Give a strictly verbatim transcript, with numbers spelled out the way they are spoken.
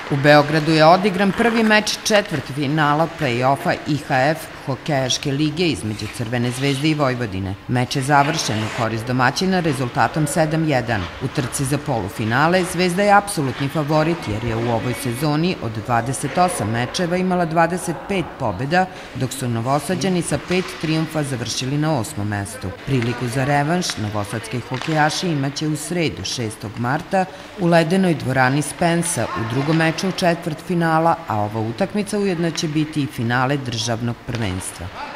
U Beogradu je odigran prvi meč četvrtfinala plej-ofa I H F hokejaške lige između Crvene zvezde i Vojvodine. Meč je završen u korist domaćina rezultatom sedam jedan. U trci za polufinale Zvezda je apsolutni favorit jer je u ovoj sezoni od dvadeset osam mečeva imala dvadeset pet pobjeda, dok su Novosađani sa pet trijumfa završili na osmom mestu. Priliku za revanš novosadski hokejaši imaće u sredu šestog marta u ledenoj dvorani Spensa u drugom meču četvrtfinala, a ova utakmica ujedno će biti i finale državnog prvenstva.